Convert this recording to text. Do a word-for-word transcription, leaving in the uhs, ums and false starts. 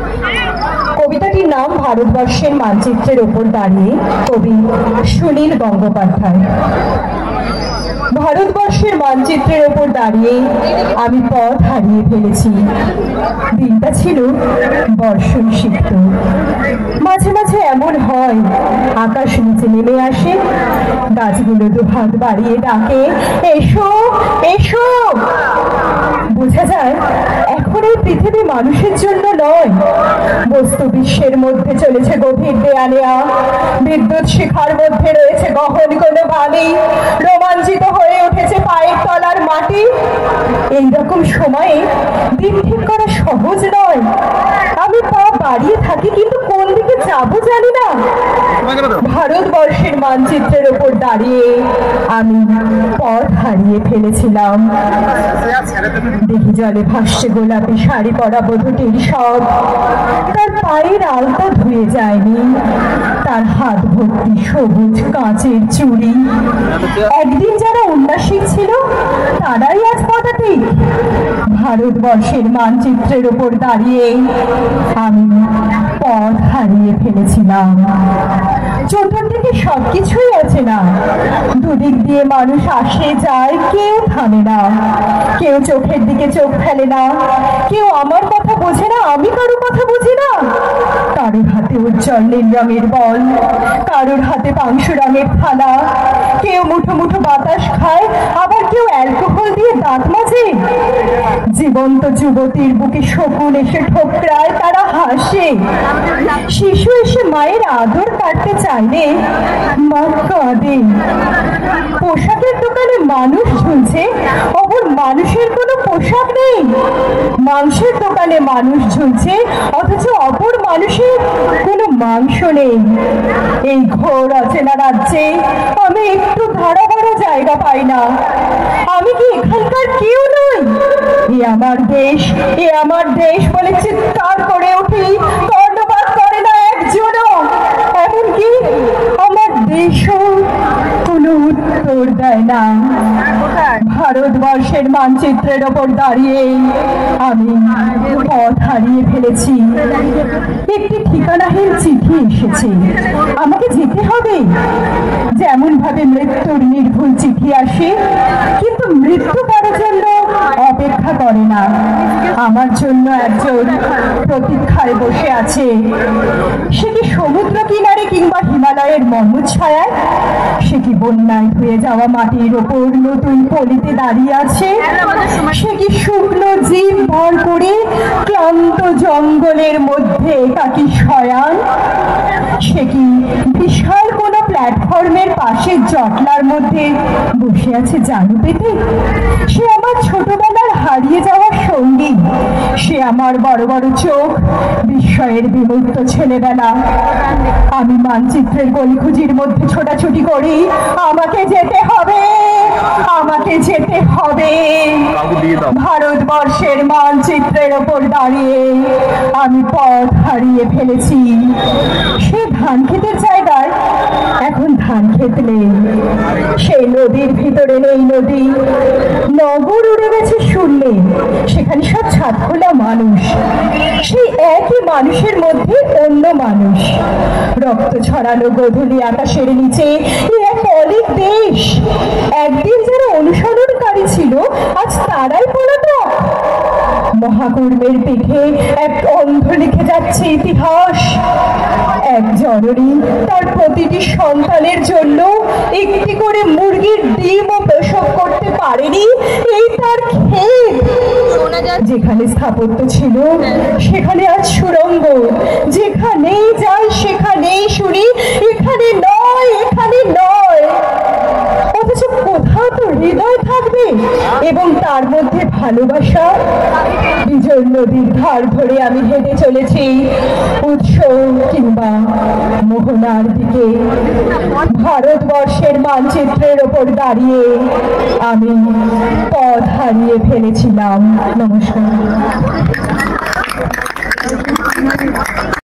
কবিতাটির নাম ভারতবর্ষের মানচিত্রের ওপর দাঁড়িয়ে, কবি সুনীল গঙ্গোপাধ্যায়। ভারতবর্ষের মানচিত্রের ওপর দাঁড়িয়ে আমি পথ হারিয়ে ফেলেছি। দিনটা ছিল বর্ষণ সিক্ত। মাঝে মাঝে এমন হয়, আকাশ নিচে নেমে আসে, গাছগুলো দুহাত বাড়িয়ে ডাকে, এসো এসো। বোঝা যায় এখন এই পৃথিবী মানুষের জন্য নয়, বস্তু বিশ্বের মধ্যে চলেছে গভীর দেয়ালেয়া। বিদ্যুৎ শিখার মধ্যে রয়েছে গহন কোনো বাণী, রোমাঞ্চিত হয়ে উঠেছে পায়ের তলার মাটি। এইরকম সময়ে দিন ঠিক করা সহজ নয়। আমি পা বাড়িয়ে থাকি, কিন্তু কোন দিকে যাবো জানি না। ভারতবর্ষের মানচিত্রের ওপর দাঁড়িয়ে আমি পথ হারিয়ে ফেলেছিলাম। দেখি জলে ভাসছে গোলাপি শাড়ি পরা বধূটির সব। তার পায়ের আলতা ধুয়ে যায়নি, তার হাত ভর্তি সবুজ কাঁচের চুড়ি। একদিন যারা উল্লাসিক ছিল তারাই আজ পদাতিক। ভারতবর্ষের মানচিত্রের ওপর দাঁড়িয়ে আমি পথ হারিয়ে ফেলেছিলাম। চতুর্দিকে সবকিছুই আছে না, দুদিক দিয়ে মানুষ আসে যায়, কেউ থামে না, কেউ চোখের দিকে চোখ ফেলে না, কেউ আমার কথা বোঝে না, আমি কারো কথা বুঝি না। কারোর হাতে উজ্জ্বল নীল রঙের বল, কারোর হাতে পাংশু রঙের থালা, কেউ মুঠো মুঠো বাতাস খায়, আবার কেউ অ্যালকোহল দিয়ে দাঁত মাজে। জীবন্ত যুবতীর বুকে শকুন এসে ঠোকরায়, তারা হাসে। শিশু এসে মায়ের আদর কাটতে চাইলে মা কাঁদে। পোশাকের দোকানে মানুষ ঝুলছে, অপর মানুষের কোনো পোশাক নেই। মাংসের দোকানে মানুষ ঝুলছে, অথচ অপর মানুষের কোনো মাংস নেই। এই ঘোর অচেনা রাজ্যে আমি একটু ধারা বাড়া জায়গা পাই না। আমি কি এখানকার কেউ নই? এ আমার দেশ, এ আমার দেশ বলে চিৎকার করে উঠি, কর্ণপাত করে না একজনও। এমনকি আমার দেশও কোনো উত্তর দেয় না। ভারতবর্ষের মানচিত্রের ওপর দাঁড়িয়ে আমি পথ হারিয়ে ফেলেছি। একটি ঠিকানাহীন চিঠি এসেছে, আমাকে যেতে হবে। যেমন ভাবে মৃত্যুর নির্ভুল চিঠি আসে, কিন্তু মৃত্যু কারোর জন্য অপেক্ষা করে না। আমার জন্য একজন প্রতীক্ষায় বসে আছে। সে কি সমুদ্র কিনারে কিংবা হিমালয়ের মর্মুদ ছায়ায়? সে কি বন্যায় ধুয়ে যাওয়া মাটির ওপর নতুন পলিতে দাঁড়িয়ে আছে? সে কি শুকনো জীব ভর করে ক্লান্ত জঙ্গলের মধ্যে তাকে শয়ান? সে কি বিশাল কোনো প্ল্যাটফর্মের পাশে জটলার মধ্যে বসে আছে জানু পেতে? সে আমার ছোটবেলার হারিয়ে যাওয়া সঙ্গী। সে আমার বড় বড় চোখ, বিস্ময়ের বিমুক্ত ছেলেবেলা। আমি মানচিত্রের গলিখুঁজির মধ্যে ছোটাছুটি করি। আমাকে যেতে হবে, আমাকে যেতে হবে। ভারতবর্ষের মানচিত্রের ওপর দাঁড়িয়ে আমি পথ হারিয়ে ফেলেছি। সেই ধান ক্ষেতের জায়গায় এখন ধান ক্ষেত নেই, সেই নদীর ভিতরে নেই নদী। নগর উড়ে গেছে শূন্যে, সেখানে সব ছাদ খোলা মানুষ। সেই একই মানুষের মধ্যে অন্য মানুষ। রক্ত ছড়ানো গোধূলি আকাশের নিচে এক অলিক দেশ। একদিন যারা অনুসরণকারী ছিল, আজ তারাই পলাতক। মহাকর্মের পিঠে এক অন্ধ লিখে যাচ্ছে ইতিহাস। এক জননী তার প্রতিটি সন্তানের জন্য একটি করে মুরগির ডিমও প্রসব করতে পারেনি। এই তার ক্ষেত। যেখানে স্থাপত্য ছিল সেখানে আজ সুড়ঙ্গ। যেখানেই যাই সেখানেই শুনি এখানে নয়, এখানে নয়। অথচ কোথাও তো হৃদয় থাকবে, এবং তার মধ্যে ভালোবাসা। বিজয় নদীর ধার ধরে আমি হেঁটে চলেছি উৎস কিংবা মোহনার দিকে। ভারতবর্ষের মানচিত্রের ওপর দাঁড়িয়ে আমি পথ হারিয়ে ফেলেছিলাম। নমস্কার।